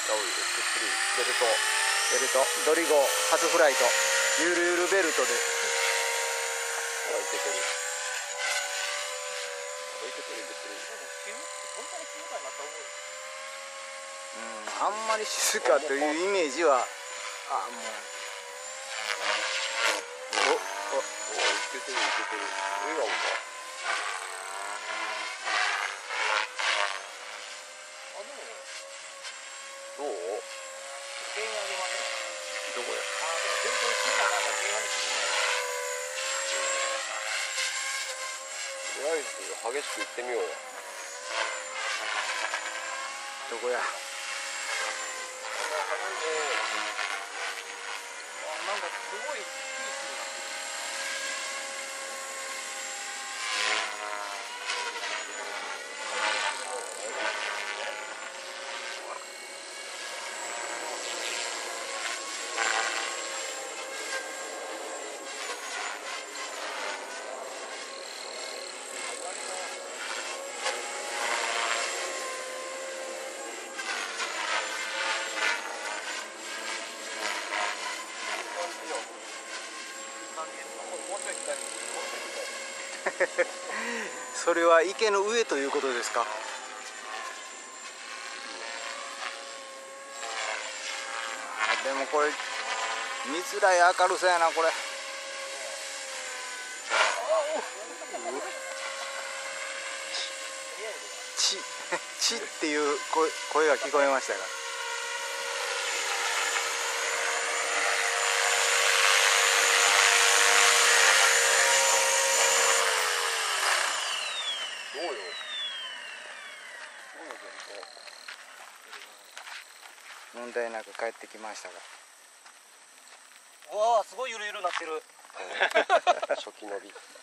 ベルトドリゴ初フライトゆるゆるベルトであんまり静かというイメージはもういけてる笑顔か。どう？どこや？とりあえず激しくいってみよう。 どこや？ なんかすごいピースになってる。 それは池の上ということですか？でもこれ見づらい明るさやなこれ。チっていう声が聞こえましたが。問題なく帰ってきましたが。 うわーすごいゆるゆるなってる。 初期伸び。